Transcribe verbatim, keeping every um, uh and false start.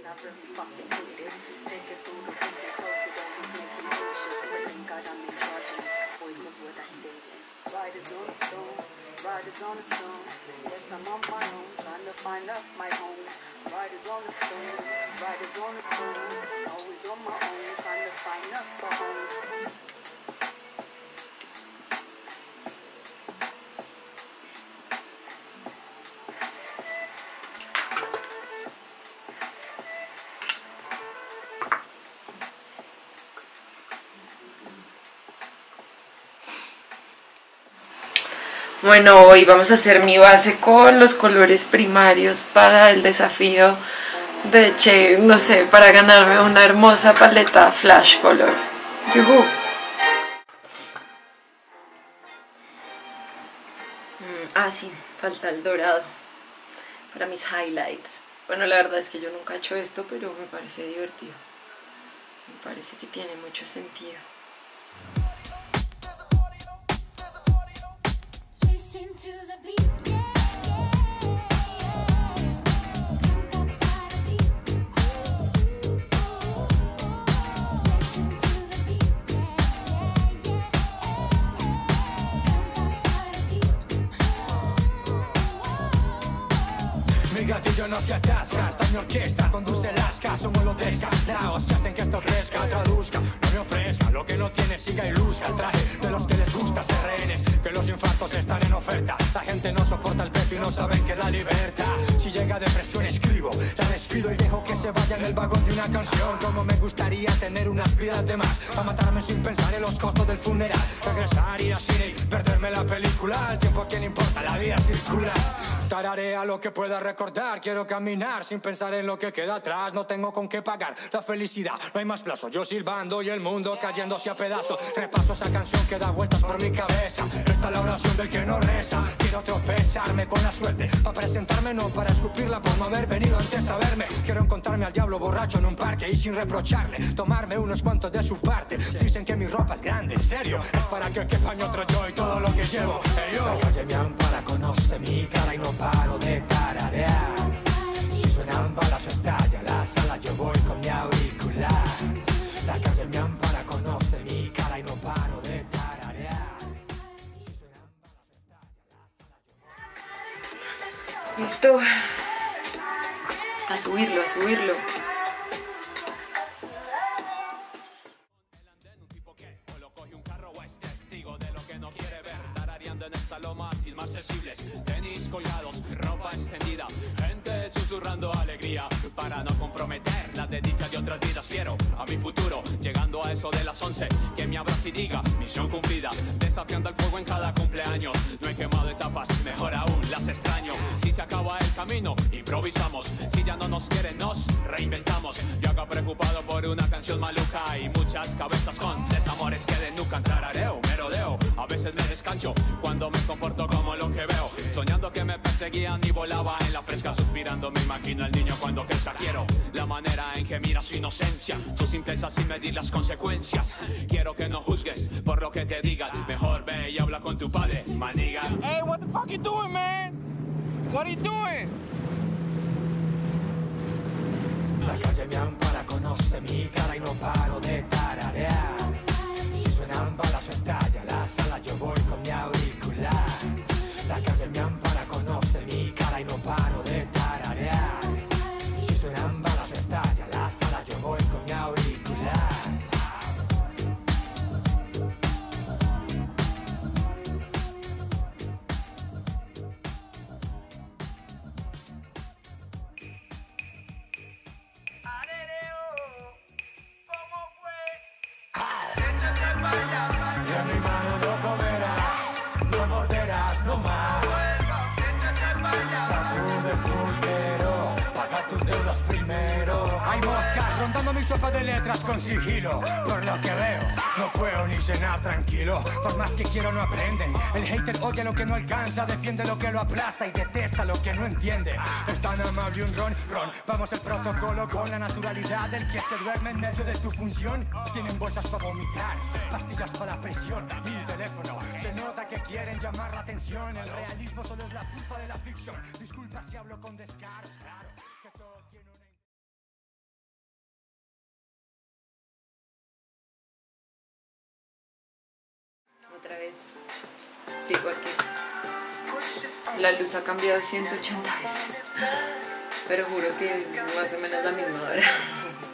I really fucking hate it. Thinking through the thinking close, it always make me anxious. But thank God I'm in charge of this, cause boys knows what I stay in. Riders on the stone, riders on the stone. Yes, I'm on my own, trying to find up my home. Riders on the stone, riders on the stone. Always on my own, trying to find up a home. Bueno, hoy vamos a hacer mi base con los colores primarios para el desafío de Che, no sé, para ganarme una hermosa paleta Flash Color. ¡Yuhu! Mm, ah, sí, falta el dorado para mis highlights. Bueno, la verdad es que yo nunca he hecho esto, pero me parece divertido. Me parece que tiene mucho sentido. Mi gatillo no se atasca, esta es mi orquesta, conduce lasca. Somos los descartados que hacen que esto crezca, traduzca. No me ofrezca lo que no tiene, siga y luzca. El traje de los que les gusta ser rehenes, que los infartos están en oferta. La gente no soporta el peso y no saben que da libertad. Si llega depresión escribo, la despido y dejo que se vaya en el vagón de una canción. Como me gustaría tener unas vidas de más, a matarme sin pensar en los costos del funeral. Regresar, ir al cine y perderme la película. El tiempo a quien importa, la vida circula. Tararea lo que pueda recordar, quiero caminar sin pensar en lo que queda atrás. No tengo con qué pagar la felicidad, no hay más plazo. Yo silbando y el mundo cayéndose a pedazos. Repaso esa canción que da vueltas por mi cabeza. Esta es la oración del que no reza. Quiero tropezarme con la suerte, para presentarme, no para escupirla por no haber venido antes a verme. Quiero encontrarme al diablo borracho en un parque y sin reprocharle, tomarme unos cuantos de su parte. Dicen que mi ropa es grande, en serio, es para que quepa mi otro yo y todo lo que llevo. Hey, yo. La calle me ampara, conoce mi cara y no paro de tararear. Si suenan balas o estalla la sala, yo voy con mi auricular. La calle me ampara, conoce mi cara y no paro de tararear. Si suenan balas o estalla la sala, yo voy. Listo. A subirlo, a subirlo. Tenis colgados, ropa extendida, gente susurrando alegría para no comprometer la desdicha de otras vidas. Fiero a mi futuro, llegando a eso de las once, que me abrace y diga, misión cumplida, desafiando el fuego en cada cumpleaños. No he quemado etapas, mejor aún las extraño. Si se acaba el camino, improvisamos. Si ya no nos quieren, nos reinventamos. Yo acá preocupado por una canción maluca y muchas cabezas con desamores que de nunca tarareo, merodeo. A veces me descancho cuando me comporto como lo que veo, soñando que me perseguían y volaba en la fresca, suspirando me imagino al niño cuando crezca. Quiero la manera en que mira su inocencia, su simpleza sin medir las consecuencias. Quiero que no juzgues por lo que te digan, mejor ve y habla con tu padre, maniga. Hey, what the fuck you doing, man? What are you doing? La calle me ampara, conoce mi cara y no paro de tararear. Si suenan balas o estalla la sala, yo voy con mi auricular. La calle me ampara, conoce mi cara y no paro de tararear. Si suenan balas o estalla la sala, yo voy con mi auricular. De mi mano no comerás, no morderás, no más. Sacude el pulguero, paga tus deudas primero. Hay moscas rondando mi sopa de letras con sigilo. Por lo que veo, no puedo ni cenar tranquilo. Por más que quiero no aprenden. El hater odia lo que no alcanza, defiende lo que lo aplasta y detesta lo que no entiende. Es tan amable un ron, ron. Vamos al protocolo con la naturalidad del que se duerme en medio de tu función. Tienen bolsas para vomitar, pastillas para la presión, mil teléfonos. Se nota que quieren llamar la atención. El realismo solo es la culpa de la ficción. Disculpa si hablo con descaro, claro. Sigo aquí. La luz ha cambiado ciento ochenta veces, pero juro que es más o menos la misma hora.